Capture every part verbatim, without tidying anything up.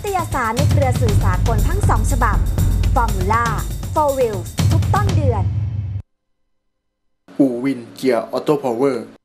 ตยสารในเครือสื่อสากลทั้งสองฉบับ Formula โฟร์ Wheels ทุกต้นเดือนอู่วินเกียร์ออโต้พาวเวอร์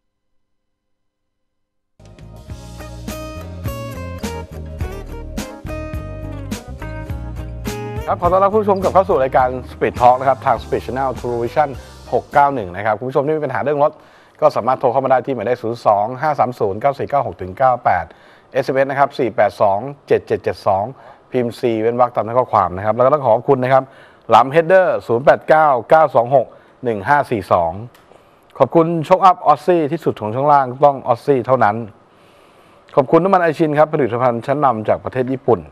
ครับขอต้อนรับผู้ชมกลับเข้าสู่รายการ Speed Talk นะครับทาง Speed Channel True Vision หกเก้าหนึ่งนะครับคุณผู้ชมที่มีปัญหาเรื่องรถก็สามารถโทรเข้ามาได้ที่หมายเลขศูนย์ สอง ห้า สาม ศูนย์ เก้า สี่ เก้า หก เก้า แปด เอส เอ็ม เอส นะครับสี่ แปด สอง เจ็ด เจ็ด เจ็ด สองพิมพ์ C เว้นวรรคตามด้วยข้อความนะครับแล้วก็ต้องขอบคุณนะครับหลำ Header ศูนย์ แปด เก้า เก้า สอง หก หนึ่ง ห้า สี่ สองขอบคุณโชคอัพออสซี่ที่สุดของช่วงล่างต้องออสซี่เท่านั้นขอบคุณน้ำมันไอชินครับผลิตภัณฑ์ชั้นนำจากประเทศญี่ปุ่น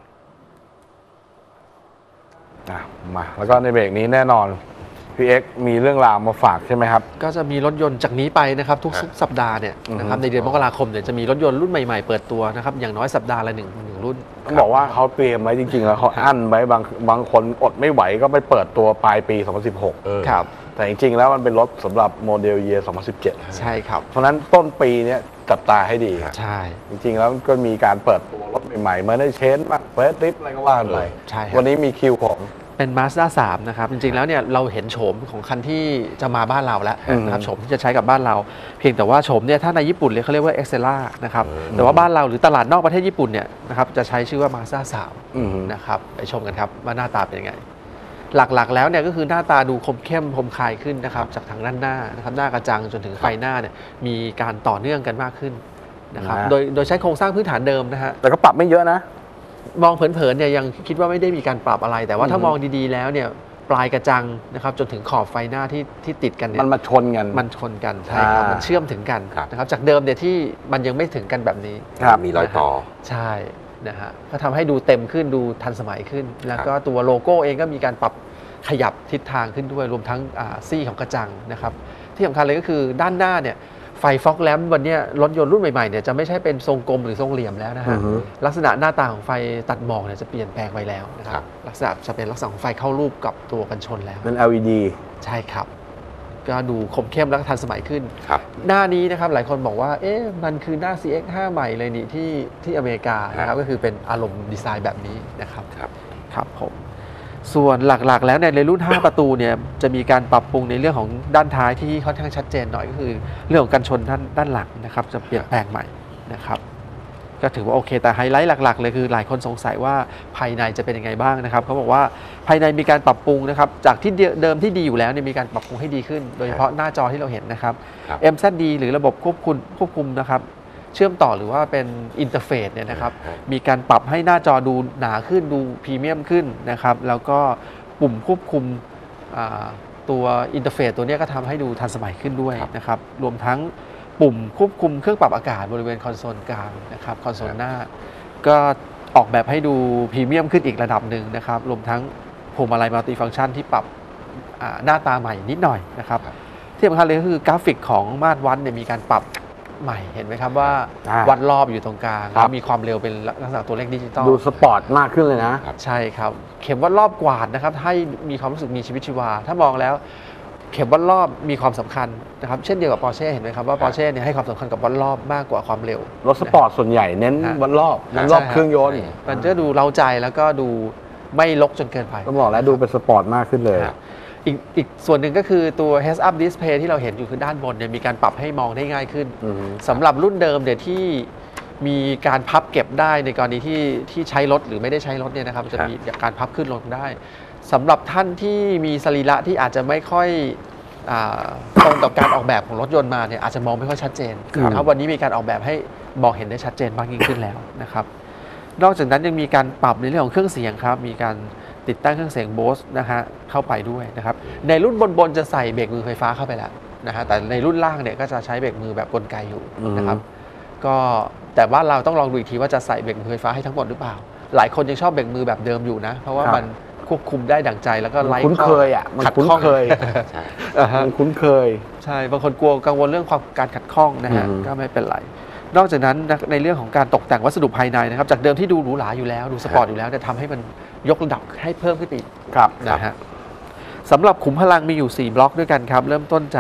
มาแล้วก็ในเบรกนี้แน่นอนพี่เอ็กซ์มีเรื่องราวมาฝากใช่ไหมครับก็จะมีรถยนต์จากนี้ไปนะครับทุกสัปดาห์เนี่ยนะครับในเดือนมกราคมเนี่ยจะมีรถยนต์รุ่นใหม่ๆเปิดตัวนะครับอย่างน้อยสัปดาห์ละหนึ่งหนึ่งรุ่นต้องบอกว่าเขาเตรียมไว้จริงๆแล้วเขาอั้นไว้บางบางคนอดไม่ไหวก็ไปเปิดตัวปลายปีสองพันสิบหกครับแต่จริงๆแล้วมันเป็นรถสำหรับโมเดลเยียร์สองพันสิบเจ็ดใช่ครับเพราะนั้นต้นปีนี้จับตาให้ดีใช่จริงๆแล้วก็มีการเปิดตัวรถใหม่ๆเมื่อได้เชนมาเฟสลิฟอะไรก็ว่าไปวันนี้มีคิวของเป็น Mazda สามนะครับจริงๆแล้วเนี่ยเราเห็นโฉมของคันที่จะมาบ้านเราแล้วนะครับโฉมที่จะใช้กับบ้านเราเพียงแต่ว่าโฉมเนี่ยถ้าในญี่ปุ่นเขาเรียกว่า Excella นะครับแต่ว่าบ้านเราหรือตลาดนอกประเทศญี่ปุ่นเนี่ยนะครับจะใช้ชื่อว่า Mazda สามนะครับไปชมกันครับว่าหน้าตาเป็นยังไงหลักๆแล้วเนี่ยก็คือหน้าตาดูคมเข้มคมคายขึ้นนะครับจากทางด้านหน้านะครับหน้ากระจังจนถึงไฟหน้าเนี่ยมีการต่อเนื่องกันมากขึ้นนะครับโดยโดยใช้โครงสร้างพื้นฐานเดิมนะฮะแต่ก็ปรับไม่เยอะนะมองเผินๆเนี่ยยังคิดว่าไม่ได้มีการปรับอะไรแต่ว่าถ้ามองดีๆแล้วเนี่ยปลายกระจังนะครับจนถึงขอบไฟหน้าที่ที่ติดกันเนี่ยมันมาชนกันมันชนกันใช่ครับมันเชื่อมถึงกันนะครับจากเดิมเนี่ยที่มันยังไม่ถึงกันแบบนี้มีรอยต่อใช่นะฮะก็ทำให้ดูเต็มขึ้นดูทันสมัยขึ้นแล้วก็ตัวโลโก้เองก็มีการปรับขยับทิศทางขึ้นด้วยรวมทั้งซี่ของกระจังนะครับที่สำคัญเลยก็คือด้านหน้าเนี่ยไฟฟอกแลมป์วันนี้รถยนต์รุ่นใหม่ๆเนี่ยจะไม่ใช่เป็นทรงกลมหรือทรงเหลี่ยมแล้วนะฮะลักษณะหน้าตาของไฟตัดหมอกเนี่ยจะเปลี่ยนแปลงไปแล้วนะครับลักษณะจะเป็นลักษณะของไฟเข้ารูปกับตัวกันชนแล้วเป็น แอล อี ดีใช่ครับก็ดูคมเข้มและทันสมัยขึ้นหน้านี้นะครับหลายคนบอกว่าเอ๊ะมันคือหน้า ซี เอ็กซ์ ห้า ใหม่เลยนี่ที่ที่อเมริกานะครับก็คือเป็นอารมณ์ดีไซน์แบบนี้นะครับครับผมส่วนหลักๆแล้วในรุ่นห้าประตูเนี่ยจะมีการปรับปรุงในเรื่องของด้านท้ายที่ค่อนข้างชัดเจนหน่อยก็คือเรื่องของการชนด้านด้านหลังนะครับจะเปลี่ยนแปลงใหม่นะครับก็ถือว่าโอเคแต่ไฮไลท์หลักๆเลยคือหลายคนสงสัยว่าภายในจะเป็นยังไงบ้างนะครับเขาบอกว่าภายในมีการปรับปรุงนะครับจากที่เดิมที่ดีอยู่แล้วเนี่ยมีการปรับปรุงให้ดีขึ้นโดยเฉพาะหน้าจอที่เราเห็นนะครับ เอ็ม แซด ดี หรือระบบควบคุมควบคุมนะครับเชื่อมต่อหรือว่าเป็นอินเทอร์เฟซเนี่ยนะครับมีการปรับให้หน้าจอดูหนาขึ้นดูพรีเมียมขึ้นนะครับแล้วก็ปุ่มควบคุมตัวอินเทอร์เฟซตัวนี้ก็ทำให้ดูทันสมัยขึ้นด้วยนะครับรวมทั้งปุ่มควบคุมเครื่องปรับอากาศบริเวณคอนโซลกลางนะครับคอนโซลหน้าก็ออกแบบให้ดูพรีเมียมขึ้นอีกระดับหนึ่งนะครับรวมทั้งพวงมาลัยมัลติฟังก์ชันที่ปรับหน้าตาใหม่นิดหน่อยนะครับที่สำคัญเลยก็คือกราฟิกของมาตรวัดเนี่ยมีการปรับใหม่เห็นไหมครับว่าวัดรอบอยู่ตรงกลางแล้วมีความเร็วเป็นลักษณะตัวเลขดิจิตอลดูสปอร์ตมากขึ้นเลยนะใช่ครับเข็มวัดรอบกวาดนะครับให้มีความรู้สึกมีชีวิตชีวาถ้ามองแล้วเข็มวัดรอบมีความสำคัญนะครับเช่นเดียวกับ Porsche เห็นไหมครับว่า Porsche เนี่ยให้ความสำคัญกับวัดรอบมากกว่าความเร็วรถสปอร์ตส่วนใหญ่เน้นวัดรอบเน้นรอบเครื่องยนต์มันจะดูเร้าใจแล้วก็ดูไม่รกจนเกินไปต้องบอกแล้วดูเป็นสปอร์ตมากขึ้นเลยอีกอีกส่วนหนึ่งก็คือตัว Heads Up Display ที่เราเห็นอยู่คือด้านบนเนี่ยมีการปรับให้มองได้ง่ายขึ้นสำหรับรุ่นเดิมเนี่ยที่มีการพับเก็บได้ในกรณีที่ที่ใช้รถหรือไม่ได้ใช้รถเนี่ยนะครับจะมีการพับขึ้นลงได้สำหรับท่านที่มีสรีระที่อาจจะไม่ค่อยตรงกับการออกแบบของรถยนต์มาเนี่ยอาจจะมองไม่ค่อยชัดเจนครับวันนี้มีการออกแบบให้มองเห็นได้ชัดเจนมากยิ่งขึ้นแล้วนะครับนอกจากนั้นยังมีการปรับในเรื่องของเครื่องเสียงครับมีการติดตั้งเครื่องเสียง Bose นะฮะเข้าไปด้วยนะครับในรุ่นบนๆจะใส่เบรกมือไฟฟ้าเข้าไปแล้วนะฮะแต่ในรุ่นล่างเนี่ยก็จะใช้เบรกมือแบบกลไกอยู่นะครับก็แต่ว่าเราต้องลองดูอีกทีว่าจะใส่เบรกมือไฟฟ้าให้ทั้งหมดหรือเปล่าหลายคนยังชอบเบรกมือแบบเดิมอยู่นะเพราะว่ามันควบคุมได้ดั่งใจแล้วก็ไล่คุ้นเคยอ่ะมันคุ้นเคยมันคุ้นเคยใช่บางคนกลัวกังวลเรื่องความการขัดข้องนะฮะก็ไม่เป็นไรนอกจากนั้นในเรื่องของการตกแต่งวัสดุภายในนะครับจากเดิมที่ดูหรูหราอยู่แล้วดูสปอร์ตอยู่แล้วจะทำให้มันยกระดับให้เพิ่มขึ้นอีกนะฮะสำหรับขุมพลังมีอยู่สี่บล็อกด้วยกันครับเริ่มต้นจาก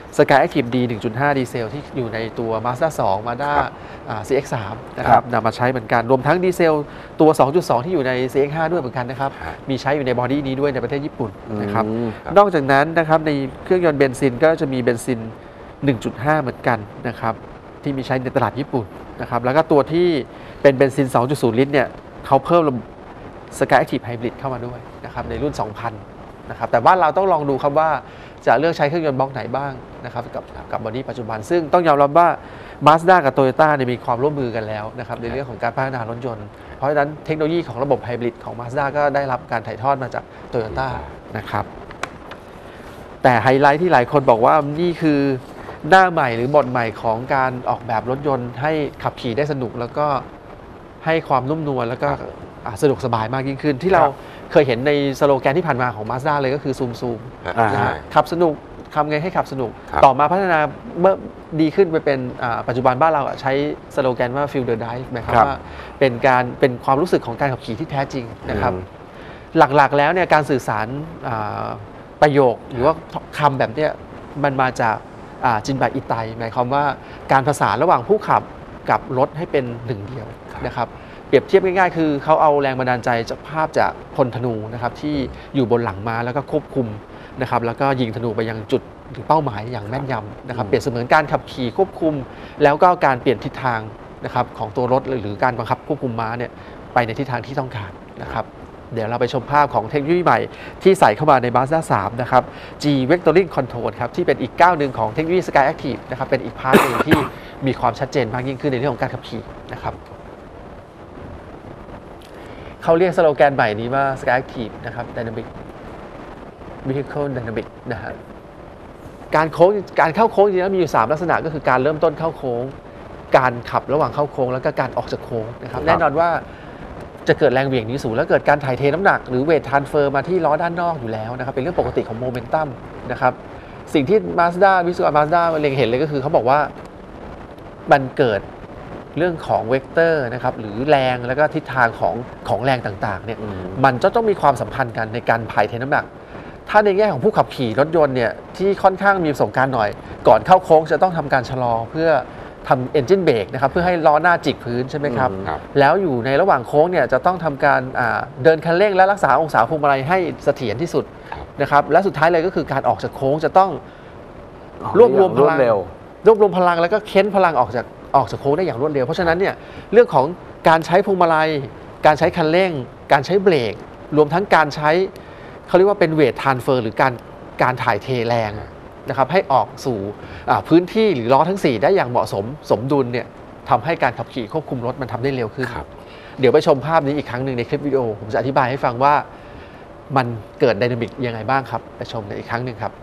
Sky Active D หนึ่งจุดห้า ดีเซลที่อยู่ในตัว Mazda สอง Mazda อ่า ซี เอ็กซ์ สาม นะครับนำมาใช้เหมือนกันรวมทั้งดีเซลตัว สองจุดสอง ที่อยู่ใน ซี เอ็กซ์ ห้า ด้วยเหมือนกันนะครับมีใช้อยู่ในบอดี้นี้ด้วยในประเทศญี่ปุ่นนะครับนอกจากนั้นนะครับในเครื่องยนต์เบนซินก็จะมีเบนซิน หนึ่งจุดห้า เหมือนกันนะครับที่มีใช้ในตลาดญี่ปุ่นนะครับแล้วก็ตัวที่เป็นเบนซิน สองจุดศูนย์ ลิตรเนี่ยเขาเพิ่มระบบ Sky Active Hybrid เข้ามาด้วยนะครับในรุ่น สองพัน นะครับแต่บ้านเราต้องลองดูครับว่าจะเลือกใช้เครื่องยนต์บล็อกไหนบ้างนะครับกับกับบอดี้ปัจจุบันซึ่งต้องยอมรับว่า Mazda กับ Toyota เนี่ยมีความร่วมมือกันแล้วนะครับในเรื่องของการพัฒนารถยนต์เพราะฉะนั้นเทคโนโลยีของระบบไฮบริดของ Mazda ก็ได้รับการถ่ายทอดมาจาก Toyota นะครับแต่ไฮไลท์ที่หลายคนบอกว่านี่คือหน้าใหม่หรือบทใหม่ของการออกแบบรถยนต์ให้ขับขี่ได้สนุกแล้วก็ให้ความนุ่มนวลแล้วก็สะดวกสบายมากยิ่งขึ้นที่เราเคยเห็นในสโลแกนที่ผ่านมาของ Mazda เลยก็คือซูมซูมนะฮะขับสนุกทำไงให้ขับสนุกต่อมาพัฒนาเมื่อดีขึ้นไปเป็นปัจจุบันบ้านเราใช้สโลแกนว่า Feel the Drive หมายความว่าเป็นการเป็นความรู้สึกของการขับขี่ที่แท้จริงนะครับหลักๆแล้วเนี่ยการสื่อสารประโยคหรือว่าคำแบบเนี้ยมันมาจากจินบะอิไตหมายความว่าการผสานระหว่างผู้ขับกับรถให้เป็นหนึ่งเดียวนะครับเปรียบเทียบง่ายๆคือเขาเอาแรงบันดาลใจจากภาพจากพลธนูนะครับที่อยู่บนหลังม้าแล้วก็ควบคุมนะครับแล้วก็ยิงธนูไปยังจุดหรือเป้าหมายอย่างแม่นยำนะครับเปรียบเสมือนการขับขี่ควบคุมแล้วก็การเปลี่ยนทิศทางนะครับของตัวรถหรือการบังคับควบคุมม้าเนี่ยไปในทิศทางที่ต้องการนะครับเดี๋ยวเราไปชมภาพของเทคโนโลยีใหม่ที่ใส่เข้ามาใน Mazda สาม นะครับ G Vectoring Control ครับที่เป็นอีกก้าวหนึ่งของเทคโนโลยี Sky Active นะครับเป็นอีกพาร์ทหนึ่งที่มีความชัดเจนมากยิ่งขึ้นในเรื่องของการขับขี่นะครับเขาเรียกสโลแกนใหม่นี้ว่า Sky Active นะครับ Dynamic Vehicle Dynamic นะฮะการโค้งการเข้าโค้งจริงๆแล้วมีอยู่สามลักษณะก็คือการเริ่มต้นเข้าโค้งการขับระหว่างเข้าโค้งแล้วก็การออกจากโค้งนะครับแน่นอนว่าจะเกิดแรงเหวี่ยงที่สูงแล้วเกิดการถ่ายเทน้ำหนักหรือเวททรานสเฟอร์มาที่ล้อด้านนอกอยู่แล้วนะครับเป็นเรื่องปกติของโมเมนตัมนะครับสิ่งที่ Mazda วิศวกร Mazda เล็งเห็นเลยก็คือเขาบอกว่ามันเกิดเรื่องของเวกเตอร์นะครับหรือแรงแล้วก็ทิศทางของของแรงต่างๆเนี่ยมันจะต้องมีความสัมพันธ์กันในการถ่ายเทน้ำหนักถ้าในแง่ของผู้ขับขี่รถยนต์เนี่ยที่ค่อนข้างมีประสบการณ์หน่อยก่อนเข้าโค้งจะต้องทำการชะลอเพื่อทำเอนจินเบรกนะครับเพื่อให้ล้อหน้าจิกพื้นใช่ไหมครับแล้วอยู่ในระหว่างโค้งเนี่ยจะต้องทำการเดินคันเร่งและรักษาองศาพวงมาลัยให้เสถียรที่สุดนะครับและสุดท้ายเลยก็คือการออกจากโค้งจะต้องรวบรวมพลังรวบรวมพลังแล้วก็เค้นพลังออกจากออกจากโค้งได้อย่างรวดเร็วเพราะฉะนั้นเนี่ยเรื่องของการใช้พวงมาลัยการใช้คันเร่งการใช้เบรกรวมทั้งการใช้เขาเรียกว่าเป็นเวททรานสเฟอร์หรือการการถ่ายเทแรงนะครับให้ออกสู่พื้นที่หรือล้อทั้งสี่ได้อย่างเหมาะสมสมดุลเนี่ยทำให้การขับขี่ควบคุมรถมันทำได้เร็วขึ้นเดี๋ยวไปชมภาพนี้อีกครั้งหนึ่งในคลิปวิดีโอผมจะอธิบายให้ฟังว่ามันเกิดไดนามิกยังไงบ้างครับไปชมกันอีกครั้งหนึ่งครับ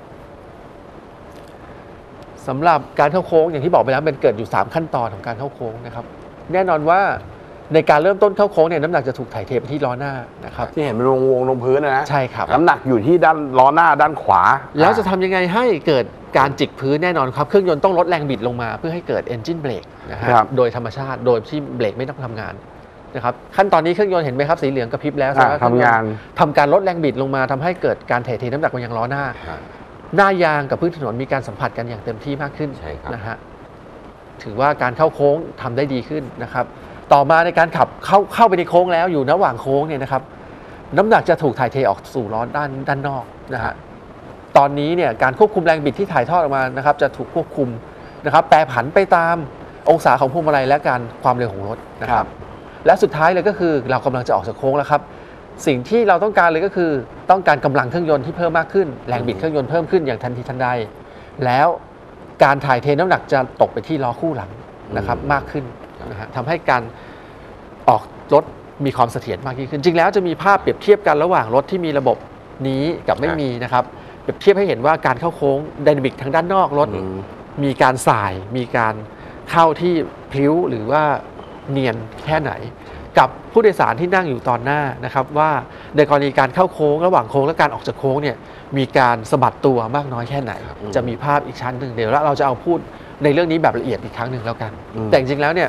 สำหรับการเข้าโค้งอย่างที่บอกไปแล้วมันเกิดอยู่สามขั้นตอนของการเข้าโค้งนะครับแน่นอนว่าในการเริ่มต้นเข้าโค้งเนี่ยน้ำหนักจะถูกถ่ายเทไปที่ล้อหน้านะครับที่เห็นเป็นวงวงลงพื้นนะใช่ครับน้ำหนักอยู่ที่ด้านล้อหน้าด้านขวาแล้วจะทำยังไงให้เกิดการจิกพื้นแน่นอนครับเครื่องยนต์ต้องลดแรงบิดลงมาเพื่อให้เกิด engine brake นะฮะโดยธรรมชาติโดยที่เบรกไม่ต้องทำงานนะครับขั้นตอนนี้เครื่องยนต์เห็นไหมครับสีเหลืองกระพริบแล้วทำงานทำการลดแรงบิดลงมาทำให้เกิดการถ่ายเทน้ำหนักไปยังล้อหน้าหน้ายางกับพื้นถนนมีการสัมผัสกันอย่างเต็มที่มากขึ้นนะฮะถือว่าการเข้าโค้งทำได้ดีขึ้นนะครับต่อมาในการขับเข้าเข้าไปในโค้งแล้วอยู่ระหว่างโค้งเนี่ยนะครับน้ำหนักจะถูกถ่ายเทออกสู่ล้อด้านด้านนอกนะฮะตอนนี้เนี่ยการควบคุมแรงบิดที่ถ่ายทอดออกมานะครับจะถูกควบคุมนะครับแปรผันไปตามองศาของพวงมาลัยและการความเร็วของรถนะครับและสุดท้ายเลยก็คือเรากำลังจะออกจากโค้งแล้วครับสิ่งที่เราต้องการเลยก็คือต้องการกำลังเครื่องยนต์ที่เพิ่มมากขึ้นแรงบิดเครื่องยนต์เพิ่มขึ้นอย่างทันทีทันใดแล้วการถ่ายเทน้ำหนักจะตกไปที่ล้อคู่หลังนะครับมากขึ้นนะฮะทำให้การออกรถมีความเสถียรมากยิ่งขึ้นจริงแล้วจะมีภาพเปรียบเทียบกันระหว่างรถที่มีระบบนี้กับไม่มีนะครับเปรียบเทียบให้เห็นว่าการเข้าโค้งไดนามิกทางด้านนอกรถมีการสายมีการเข้าที่พลิ้วหรือว่าเนียนแค่ไหนกับผู้โดยสารที่นั่งอยู่ตอนหน้านะครับว่าในกรณีการเข้าโค้งระหว่างโค้งและการออกจากโค้งเนี่ยมีการสะบัดตัวมากน้อยแค่ไหนจะมีภาพอีกชั้นหนึ่งเดี๋ยวแล้วเราจะเอาพูดในเรื่องนี้แบบละเอียดอีกครั้งหนึ่งแล้วกันแต่จริงๆแล้วเนี่ย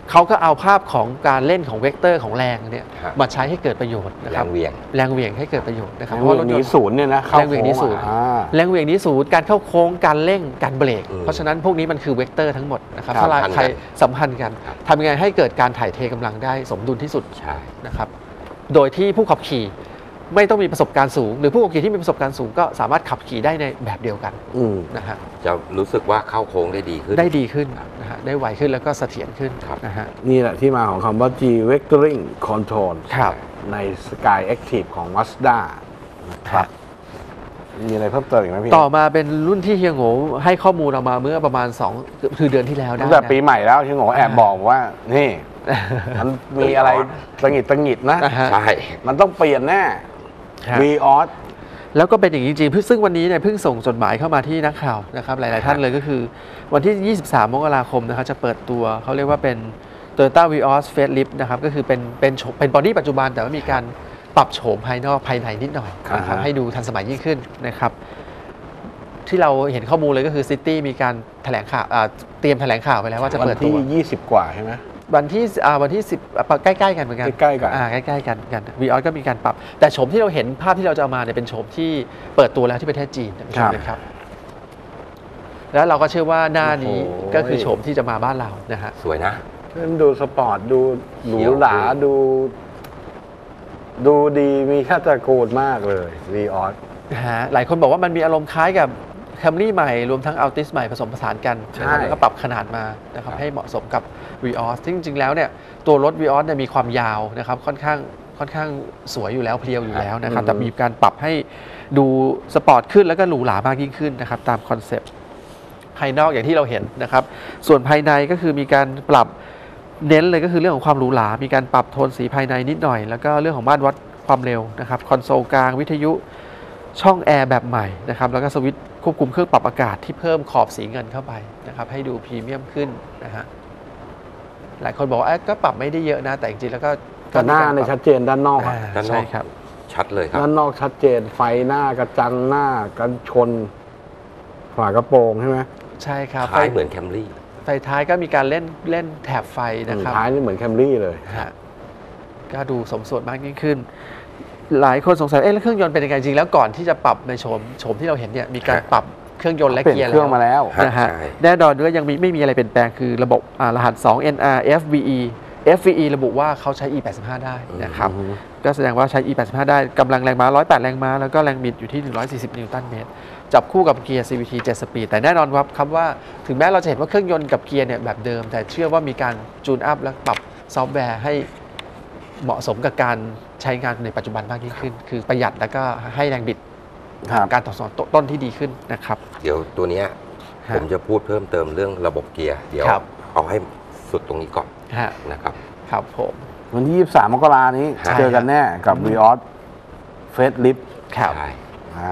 เขาก็เอาภาพของการเล่นของเวกเตอร์ของแรงเนี่ยฮะมาใช้ให้เกิดประโยชน์นะแรครับงเหวี่ยงแรงเหวี่ยงให้เกิดประโยชน์นะครับแรงเหวี่ยงหนีศูนย์เนี่ยนะเข้าแรงเหวี่ยงหนีศูนย์โค้งอ่ะแรงเหวี่ยงหนี้ศูนย์การเข้าโค้งการเร่งการเบรกอืมเพราะฉะนั้นพวกนี้มันคือเวกเตอร์ทั้งหมดนะครับครับถ้าเราสัมพันธ์ใครกันสัมพันธ์กันครับทำยังไงให้เกิดการถ่ายเทกำลังได้สมดุลที่สุดใช่นะครับโดยที่ผู้ขับขี่ไม่ต้องมีประสบการณ์สูง หรือผู้ขับขี่ที่มีประสบการณ์สูงก็สามารถขับขี่ได้ในแบบเดียวกันอืมนะฮะจะรู้สึกว่าเข้าโค้งได้ดีขึ้นได้ดีขึ้นนะฮะได้ไวขึ้นแล้วก็เสถียรขึ้นครับนะฮะนี่แหละที่มาของคำว่า G Vectoring Control ครับใน Sky Active ของ Mazda นะครับมีอะไรเพิ่มเติมอีกไหมพี่ต่อมาเป็นรุ่นที่เฮียโง่ให้ข้อมูลเรามาเมื่อประมาณสองคือเดือนที่แล้วได้ตั้งแต่นะปีใหม่แล้วที่โง่แอบบอกว่า นี่ มันมีอะไรตังหิดตังหิดนะนะฮะใช่มันต้องเปลี่ยนแน่ฮะ V O S แล้วก็เป็นอย่างนี้จริงๆซึ่งวันนี้เนี่ยเพิ่งส่งจดหมายเข้ามาที่นักข่าวนะครับหลายๆท่านเลยก็คือวันที่ ยี่สิบสาม มกราคมนะครับจะเปิดตัวเขาเรียกว่าเป็น Toyota Vios Facelift นะครับก็คือเป็นเป็นโฉมเป็นบอดี้ปัจจุบันแต่ว่ามีการปรับโฉมภายนอกภายในนิดหน่อยนะครับอ่าฮะให้ดูทันสมัยยิ่งขึ้นนะครับที่เราเห็นข้อมูลเลยก็คือ City มีการแถลงข่าวอ่าเตรียมแถลงข่าวไปแล้วว่าจะวันเปิดตัที่วยี่สิบกว่าใช่ไหมวันที่อ่าวันที่สิบอ่าใกล้ๆกันเหมือนกันใกล้ๆกันอ่าใกล้ๆกันกันวีออสก็มีการปรับ แต่โฉมที่เราเห็นภาพที่เราจะเอามาเนี่ยเป็นโฉมที่เปิดตัวแล้วที่ประเทศจีนนะครับนะครับ แล้วเราก็เชื่อว่าหน้านี้โอ้โหก็คือโฉมที่จะมาบ้านเรานะฮะสวยนะมันดูสปอร์ต ดูหรูหราเขียวดู ดูดีมีชาติตระกูลมากเลย V O S นะฮะหลายคนบอกว่ามันมีอารมณ์คล้ายกับแคมรี่ใหม่รวมทั้งอัลติสใหม่ผสมผสานกันนะครับแล้วก็ปรับขนาดมานะครับให้เหมาะสมกับ Vios ซึ่งจริงๆแล้วเนี่ยตัวรถ Vios เนี่ยมีความยาวนะครับค่อนข้างค่อนข้างสวยอยู่แล้วเพรียวอยู่แล้วนะครับอืมแต่มีการปรับให้ดูสปอร์ตขึ้นแล้วก็หรูหรามากยิ่งขึ้นนะครับตามคอนเซปต์ภายนอกอย่างที่เราเห็นนะครับส่วนภายในก็คือมีการปรับเน้นเลยก็คือเรื่องของความหรูหรามีการปรับโทนสีภายในนิดหน่อยแล้วก็เรื่องของมาตรวัดความเร็วนะครับคอนโซลกลางวิทยุช่องแอร์แบบใหม่นะครับแล้วก็สวิตช์ควบคุมเครื่องปรับอากาศที่เพิ่มขอบสีเงินเข้าไปนะครับให้ดูพรีเมียมขึ้นนะฮะหลายคนบอกว่าเอ๊ะก็ปรับไม่ได้เยอะนะแต่จริงๆแล้วก็แต่หน้าในยก็ชัดเจนด้านนอกอ่าอะด้านนอกใช่ครับชัดเลยครับด้านนอกชัดเจน ไฟหน้ากระจังหน้ากันชน ฝากระโปรงใช่ไหมใช่ครับคล้ายเหมือนแคมรี่ไฟท้ายก็มีการเล่นเล่นแถบไฟนะครับท้ายนี่เหมือนแคมรี่เลยฮะก็ดูสมส่วนมากยิ่งขึ้น หลายคนสงสัยเอ๊ะแล้วเครื่องยนต์เป็นยังไงจริงแล้วก่อนที่จะปรับในโฉมโฉมที่เราเห็นเนี่ยมีการฮะปรับเครื่องยนต์และเปลี่ยนเกียร์เครื่องมาแล้วนะฮะใช่แน่นอนด้วยยังมีไม่มีอะไรเปลี่ยนแปลงคือระบบอ่ารหัส สอง เอ็น อาร์ เอฟ วี อี เอฟ วี อี ระบุว่าเขาใช้ อี แปดสิบห้า ได้นะครับอืมก็แสดงว่าใช้ อี แปดสิบห้า ได้กำลังแรงม้าหนึ่งร้อยแปดแรงม้าแล้วก็แรงบิดอยู่ที่หนึ่งร้อยสี่สิบนิวตันเมตรจับคู่กับเกียร์ ซี วี ที เจ็ด สปีดแต่แน่นอนครับครับว่าถึงแม้เราจะเห็นว่าเครื่องยนต์กับเกียร์เนี่ยแบบเดิม แต่เชื่อว่ามีการจูนอัพและปรับซอฟต์แวร์ให้เหมาะสมกับการใช้งานในปัจจุบันมากยิ่งขึ้น คือประหยัดแล้วก็ให้แรงบิดครับการตอบสนองต้นที่ดีขึ้นนะครับเดี๋ยวตัวเนี้ยฮะผมจะพูดเพิ่มเติมเรื่องระบบเกียร์ เดี๋ยวครับเอาให้สุดตรงนี้ก่อนฮะนะครับครับผมวันที่ยี่สิบสาม มกรานี้ใช่เจอกันแน่กับ V O S Facelift ครับใช่อ่า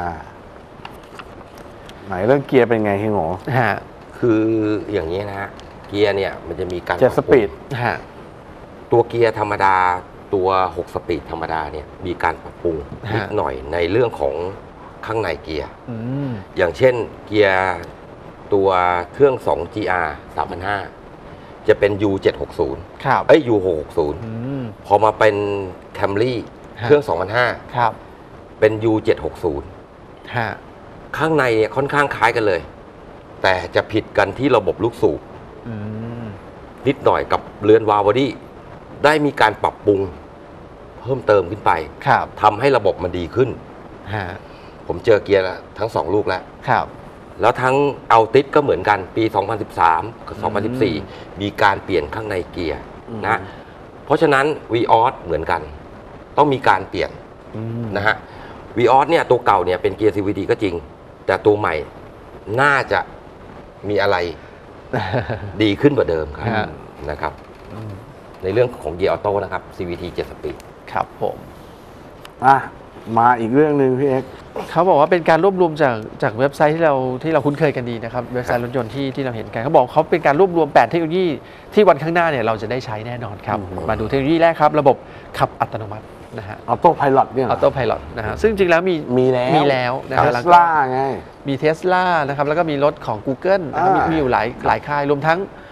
ไหนเรื่องเกียร์เป็นไงพี่โง่ฮะคืออย่างนี้นะฮะ เกียร์เนี่ยมันจะมีการเจ็ดปสรับปรุงปีดฮะตัวเกียร์ธรรมดาตัวหกสปีดธรรมดาเนี่ยมีการปรับปรุงฮะนิดหน่อยในเรื่องของข้างในเกียร์อืมอย่างเช่นเกียร์ตัวเครื่อง สอง จี อาร์ สามพันห้า จะเป็น ยู เจ็ดหกศูนย์ครับเอ้ย ยู หกหกศูนย์อืมพอมาเป็น Camry ฮะเครื่อง สองพันห้าครับเป็น ยู เจ็ดหกศูนย์ฮะข้างในเนี่ยค่อนข้างคล้ายกันเลย แต่จะผิดกันที่ระบบลูกสูบอืมนิดหน่อยกับเรือนวาล์วบอดี้ได้มีการปรับปรุงเพิ่มเติมขึ้นไปครับทำให้ระบบมันดีขึ้นฮะผมเจอเกียร์ทั้งสองลูกแล้วครับแล้วทั้งเอาติสก็เหมือนกันปี สองพันสิบสาม กับ สองพันสิบสี่ มีการเปลี่ยนข้างในเกียร์นะ เพราะฉะนั้น Vios เหมือนกัน ต้องมีการเปลี่ยนอืมนะฮะ Vios เนี่ยตัวเก่าเนี่ยเป็นเกียร์ ซี วี ที ก็จริง แต่ตัวใหม่น่าจะมีอะไรดีขึ้นกว่าเดิมครับฮะนะครับ ในเรื่องของเกียร์ออโต้นะครับ ซี วี ที เจ็ด สปีดครับผมอ่ะ มาอีกเรื่องหนึ่งพี่เอ็กซ์เขาบอกว่าเป็นการรวบรวมจากจากเว็บไซต์ที่เราที่เราคุ้นเคยกันดีนะครับเว็บไซต์รถยนต์ที่ที่เราเห็นกันเขาบอกเขาเป็นการรวบรวมแปดเทคโนโลยีที่วันข้างหน้าเนี่ยเราจะได้ใช้แน่นอนครับ มาดูเทคโนโลยีแรกครับ ระบบขับอัตโนมัตินะฮะออโต้ไพลอตเนี่ยออโต้ไพลอตนะฮะซึ่งจริงแล้วมีมีแล้วมีแล้วนะเทฮะสแล้วก็ลาไงมีเทสลานะครับแล้วก็มีรถของ Google นะครับมีอ่ามีมีอยู่หลายหลายค่ายรวมทั้ง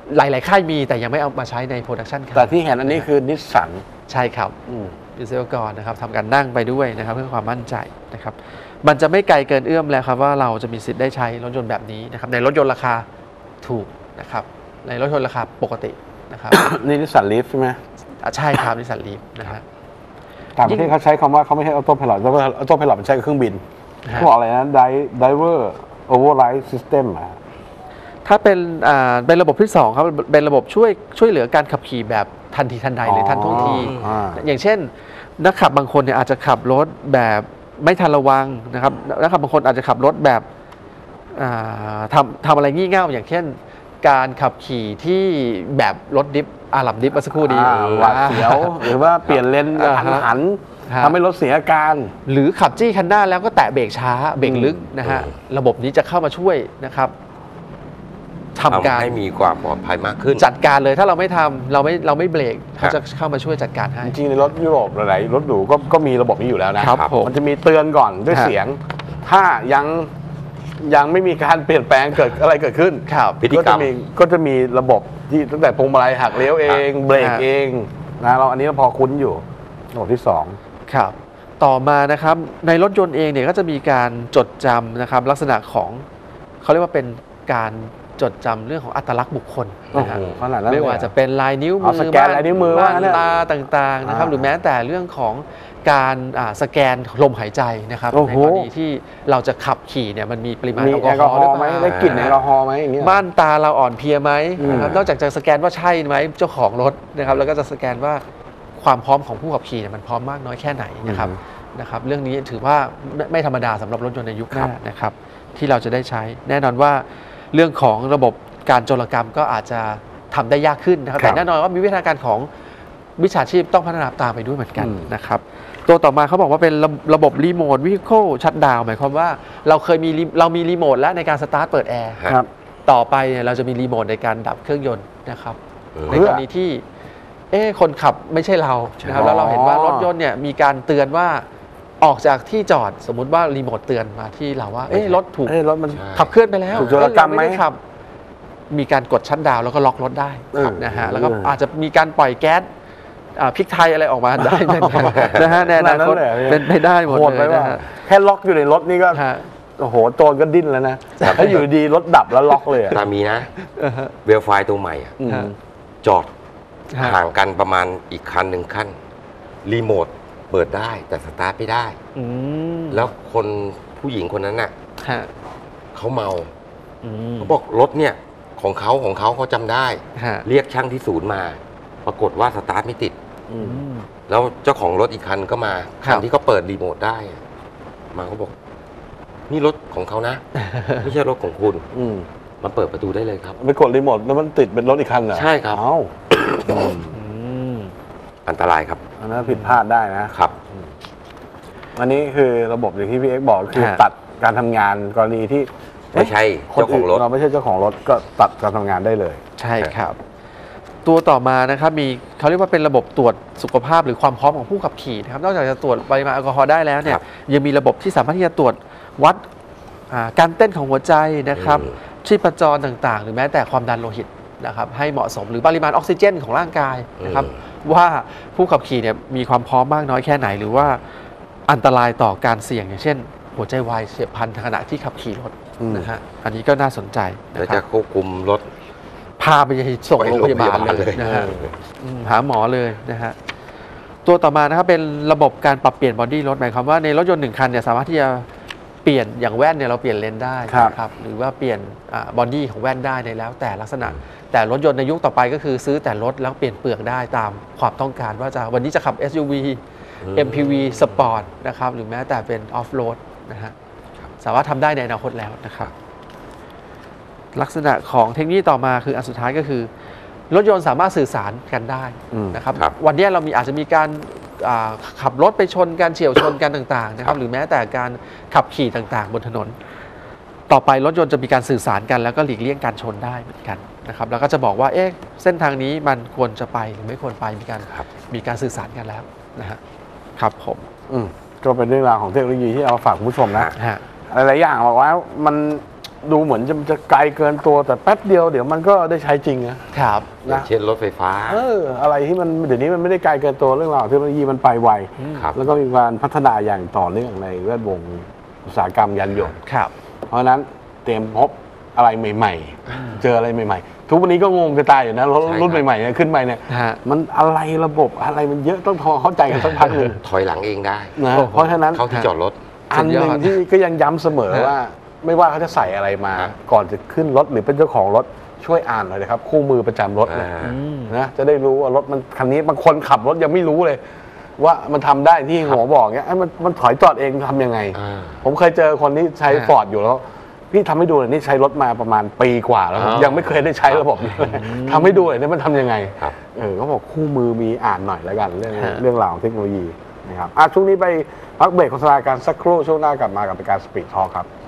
หลาย ๆ ค่ายมีแต่ยังไม่เอามาใช้ในโปรดักชันแต่ที่เห็นอันนี้คือนิสสันใช่ครับวิศวกรนะครับทำการนั่งไปด้วยนะครับเพื่อความมั่นใจนะครับมันจะไม่ไกลเกินเอื้อมแล้วครับว่าเราจะมีสิทธิ์ได้ใช้รถยนต์แบบนี้นะครับในรถยนต์ราคาถูกนะครับในรถยนต์ราคาปกตินะครับนี่นิสสันลีฟใช่ไหมอ่ะใช่ครับนิสสันลีฟนะฮะต่างประเทศเขาใช้คำว่าเขาไม่ใช่ออโต้พายロอออโต้พายロมันใช้กับเครื่องบินฮะเขาบอกอะไรนะ Diver Override System อ่ะถ้าเป็นอ่าเป็นระบบที่สองครับเป็นระบบช่วยช่วยเหลือการขับขี่แบบทันทีทันใดหรือทันท่วงทีอ่าอย่างเช่นนักขับบางคนเนี่ยอาจจะขับรถแบบไม่ทันระวังนะครับนักขับบางคนอาจจะขับรถแบบอ่าทำทำอะไรงี่เง่าอย่างเช่น การขับขี่ที่แบบรถดิฟอาหรับดิฟเมื่อสักครู่ดีอ่าหวาดเสียวหรือว่าเปลี่ยนเลนกระทันหันฮะทำให้รถเสียอาการหรือขับจี้คันหน้าแล้วก็แตะเบรกช้าเบรกลึกนะฮะอืมระบบนี้จะเข้ามาช่วยนะครับทำการทำให้มีความปลอดภัยมากขึ้นจัดการเลยถ้าเราไม่ทำเราไม่เราไม่เบรกครัเขาบจะเข้ามาช่วยจัดการให้จริงๆในรถยุโรปหลายๆรถหรูก็ก็มีระบบนี้อยู่แล้วนะครับผมมันจะมีเตือนก่อนด้วยฮะเสียง ถ้ายังยังไม่มีการเปลี่ยนแปลงเกิดอะไรเกิดขึ้นครับพฤติก็กรจะรมมีก็จะมีระบบที่ตั้งแต่พวงมาลัยหักเลี้ยวเอง เบรกฮะเองนะเราอันนี้เราพอคุ้นอยู่ระบบที่สองครับต่อมานะครับในรถยนต์เองเนี่ยก็จะมีการจดจำนะครับลักษณะของเขาเรียกว่าเป็นการจดจำเรื่องของอัตลักษณ์บุคคลโอ้นะโหฮะขนาดนั้นไม่ว่าจะเป็นลายนิ้วเอามืสแกนลายนิ้วมือว่าบ้านงั้นเถอะตาต่างๆนะครับอ่าหรือแม้แต่เรื่องของการอ่าสแกนลมหายใจนะครับโอ้ในโหกรณีที่เราจะขับขี่เนี่ยมันมีปริมาณมีแอลกแออลฮกออล์ฮหรือ อล์เปไหมล่าได้กลิ่นแอลกอฮอล์ไหมอย่างเงี้ยม่านตาเราอ่อนเพลียไหมอืมนะครับนอกจากจะสแกนว่าใช่ไหมเจ้าของรถนะครับแล้วก็จะสแกนว่าความพร้อมของผู้ขับขี่เนี่ยมันพร้อมมากน้อยแค่ไหนนะครับ นะครับเรื่องนี้ถือว่าไม่ไม่ธรรมดาสำหรับรถยนต์ในยุคหน้านะครับที่เราจะได้ใช้แน่นอนว่าเรื่องของระบบการโจรกรรมก็อาจจะทำได้ยากขึ้นนะครับครับแต่แน่นอนว่ามีวิธีการของวิชาชีพต้องพัฒนาตามไปด้วยเหมือนกันอืมนะครับตัวต่อมาเขาบอกว่าเป็นระระบบรีโมทวิค l ชัตดาวหมายความว่าเราเคยมีรีเรามีรีโมทแล้วในการสตาร์ทเปิดแอร์ครับต่อไปเนี่ยเราจะมีรีโมทในการดับเครื่องยนต์นะครับอืมในกรณีที่เอ๊ะคนขับไม่ใช่เรานะครับใช่แล้วเราเห็นว่ารถยนต์เนี่ยมีการเตือนว่าออกจากที่จอดสมมุติว่ารีโมทเตือนมาที่เราว่าเอ๊ะรถถูกเอ้ยรถมันใช่ขับเคลื่อนไปแล้วถูกโจรกรรมไหมเอ้ยเาด้ขับ มีการกดชัตดาวน์แล้วก็ล็อกรถได้เออนะฮะแล้วก็เออออาจจะมีการปล่อยแก๊สอ่าพริกไทยอะไรออกมาได้เหมือนกันนะฮะในอนาคตขนาดนั้นเลยเหรอเป็นไปได้หมดโหดเลไปยว่านะฮะแค่ล็อกอยู่ในรถนี่ก็ฮะโอ้โหโจรก็ดิ้นแล้วนะถ้าอยู่ดีรถดับแล้วล็อกเลยอะแต่มีนะเวลไฟตัวใหม่อะอืมฮะจอดฮะห่างกันประมาณอีกคันหนึ่งขั้นรีโมทเปิดได้แต่สตาร์ทไม่ได้อืมแล้วคนผู้หญิงคนนั้นน่ะฮะเขาเมาอืมเขาบอกรถเนี่ยของเขาของเขาเขาจำได้ฮะเรียกช่างที่ศูนย์มา ปรากฏว่าสตาร์ทไม่ติดอืมแล้วเจ้าของรถอีกคันก็มาครัคับนที่เขาเปิดรีโมทได้อะมาเขาบอก นี่รถของเขานะ ไม่ใช่รถของคุณอืมมาเปิดประตูได้เลยครับไปกดรีโมทแล้วมันติดเป็นรถอีกคันเหรอใช่ครับเอ้าอืมอันตรายครับอันนั้นผิดพลาดได้นะครับ อันนี้คือระบบอย่างที่พี่เอ็กซ์บอกคือฮะตัดการทำงานกรณีที่ไม่ใช่คนเจ้าของรถเราไม่ใช่เจ้าของรถก็ตัดการทำงานได้เลยใช่ครับ ตัวต่อมานะครับมีเขาเรียกว่าเป็นระบบตรวจสุขภาพหรือความพร้อมของผู้ขับขี่นะครับนอกจากจะตรวจปริมาณแอลกอฮอล์ได้แล้วเนี่ยครับยังมีระบบที่สามารถที่จะตรวจวัดอ่าการเต้นของหัวใจนะครับอืมชีพจรต่างๆ หรือแม้แต่ความดันโลหิตนะครับให้เหมาะสมหรือปริมาณออกซิเจนของร่างกายนะครับว่าผู้ขับขี่เนี่ยมีความพร้อมมากน้อยแค่ไหน หรือว่าอันตรายต่อการเสี่ยงอย่างเช่น หัวใจวายเฉียบพลันขณะที่ขับขี่รถอืมนะฮะอันนี้ก็น่าสนใจแล้วนะคจะรับควบคุมรถพาไปส่งโรงพยาบาลไปโรงพยาบาลเลเลย ยนะฮะอืมหาหมอเลยนะฮะตัวต่อมานะครับเป็นระบบการปรับเปลี่ยนบอดี้รถหมายความว่าในรถยนต์หนึ่งคันเนี่ยสามารถที่จะเปลี่ยนอย่างแว่นเนี่ยเราเปลี่ยนเลนได้ครับนะครับหรือว่าเปลี่ยนบอดี้ของแว่นได้ในแล้วแต่ลักษณะ แต่รถยนต์ในยุคต่อไปก็คือซื้อแต่รถแล้วเปลี่ยนเปลือกได้ตามความต้องการว่าจะวันนี้จะขับ เอส ยู วีอืมเอ็ม พี วี สปอร์ตนะครับหรือแม้แต่เป็นออฟโรดนะฮะสามารถทำได้ในอนาคตแล้วนะครับลักษณะของเทคโนโลยีต่อมาคืออันสุดท้ายก็คือ รถยนต์สามารถสื่อสารกันได้อืมนะครับครับวันนี้เรามีอาจจะมีการอ่าขับรถไปชนกันเฉี่ยวชนกันต่างๆนะครับหรือแม้แต่การขับขี่ต่างๆ บนถนน ต่อไปรถยนต์จะมีการสื่อสารกันแล้วก็หลีกเลี่ยงการชนได้เหมือนกันนะครับแล้วก็จะบอกว่าเอ๊ะเส้นทางนี้มันควรจะไปหรือไม่ควรไปมีการครับมีการสื่อสารกันแล้วนะฮะครับผมอืมก็เป็นเรื่องราวของเทคโนโลยีที่เอามาฝากคุณผู้ชมนะฮะหลายๆอย่างบอกว่ามันดูเหมือนจะจะไกลเกินตัวแต่แป๊บเดียวเดี๋ยวมันก็ได้ใช้จริงนะครับอย่างนะเช่นรถไฟฟ้าเอออะไรที่มันเดี๋ยวนี้มันไม่ได้ไกลเกินตัวเรื่องราวเทคโนโลยีมันไปไวครับแล้วก็มีการพัฒนาอย่างต่อเนื่องในแวดวงอุตสาหกรรมยานยนต์ครับเพราะฉะนั้นเตรียมพบอะไรใหม่ๆ เจออะไรใหม่ๆ ทุกวันนี้ก็งงจะตายอยู่นะรถใช่ครับรุ่นใหม่ๆเนี่ยขึ้นไปเนี่ยฮะมันอะไรระบบอะไรมันเยอะต้องทอเข้าใจกันสักพักหนึ่งถอยหลังเองได้นะโอ้โหเพราะฉะนั้นเข้าที่จอดรถอันหนึ่งที่ก็ยังย้ำเสมอฮะว่า ไม่ว่าเขาจะใส่อะไรมาฮะก่อนจะขึ้นรถหรือเป็นเจ้าของรถช่วยอ่านหน่อยนะครับ คู่มือประจำรถเนี่ยอ่านะจะได้รู้ว่ารถมันคันนี้บางคนขับรถยังไม่รู้เลย ว่ามันทำได้ที่หัวบอกเนี้ยเอ้ยมันมันถอยจอดเองทำยังไงอ่าผมเคยเจอคนที่ใช้ฮะฟอร์ดอยู่แล้ว พี่ทำให้ดูหน่อยนี่ใช้รถมาประมาณปีกว่าแล้วผมอ๋อยังไม่เคยได้ใช้ระบบนี้เลยทำให้ดูหน่อยนี่มันทำยังไงครับเออเขาบอกคู่มือมีอ่านหน่อยแล้วกันเรื่องฮะเรื่องราวของเทคโนโลยีนะครับอ่ะช่วงนี้ไปพักเบรกโฆษณาการสักครู่ช่วงหน้ากลับมากับรายการสปีดทอล์คครับ